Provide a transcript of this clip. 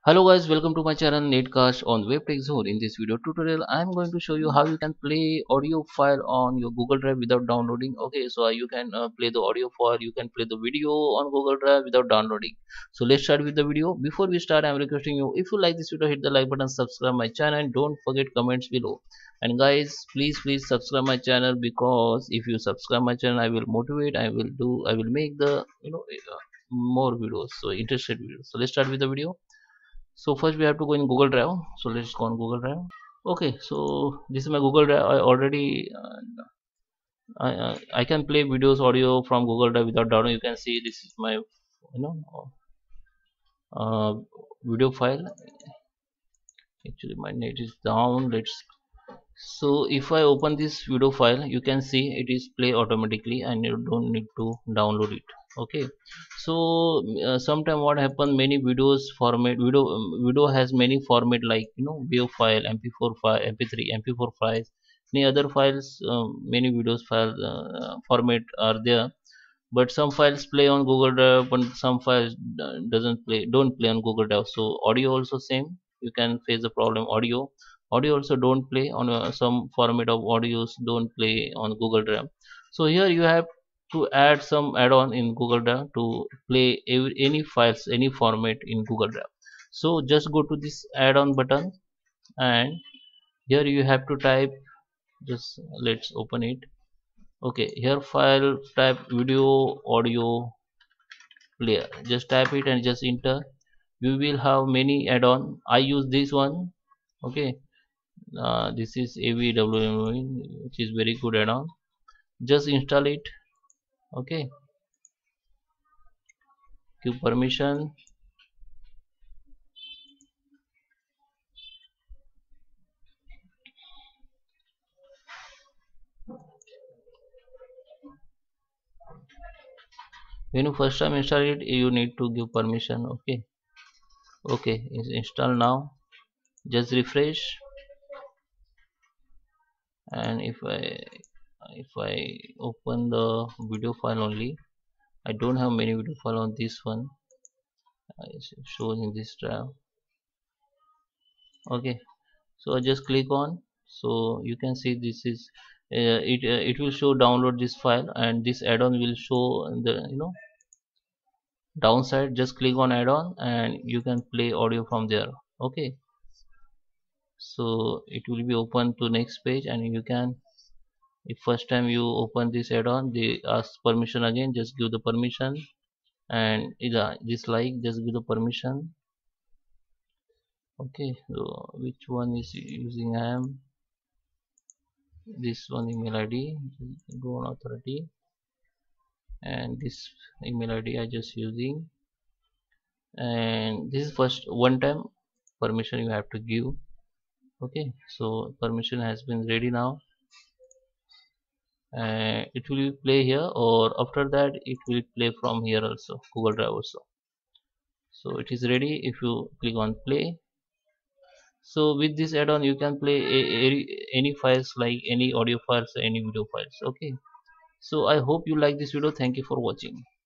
Hello guys, welcome to my channel Netcast on WebTech Zone. In this video tutorial, I am going to show you how you can play audio file on your Google Drive without downloading. Okay, so you can play the audio file, you can play the video on Google Drive without downloading. So let's start with the video. Before we start, I am requesting you, if you like this video, hit the like button, subscribe my channel, and don't forget comments below. And guys, please subscribe my channel, because if you subscribe my channel, I will motivate. I will make the more videos, so interested videos. So let's start with the video. So first we have to go in Google Drive. So let's go on Google Drive. Okay, so this is my Google Drive. I already I can play videos audio from Google Drive without downloading. You can see this is my uh, video file. Actually my net is down. Let's So if I open this video file, you can see it is play automatically and you don't need to download it. Okay, so sometime what happen, many videos format, video has many format, like WAV file, mp4 file, mp3, mp4 files, any other files. Many videos file format are there, but some files play on Google Drive, but some files don't play on Google Drive. So audio also same, you can face the problem. Audio also don't play on some format of audios don't play on Google Drive. So here you have to add some add-on in Google Drive to play any files, any format in Google Drive. So just go to this add-on button, and here you have to type, just let's open it. Okay, here file, type video audio player, just type it and just enter. You will have many add-on. I use this one. Okay, this is AVWM, which is very good add-on. Just install it. Okay, give permission. When you first time install it, you need to give permission. Okay, it's installed now. Just refresh, and if I open the video file only, I don't have many video file on this one. It shows in this drive. Okay, so I just click on. So you can see this is it will show download this file, and this add-on will show the downside. Just click on add-on and you can play audio from there. Okay, so it will be open to next page, and you can, if first time you open this add-on, they ask permission again, just give the permission. And this like, just give the permission. Okay, so which one is using? I am this one email ID, go on authority, and this email ID I just using. And this is first one time permission you have to give. Okay, so permission has been ready now, and it will play here, or after that it will play from here also, Google Drive also. So it is ready. If you click on play, so with this add-on you can play any files, like any audio files, any video files. Okay, so I hope you like this video. Thank you for watching.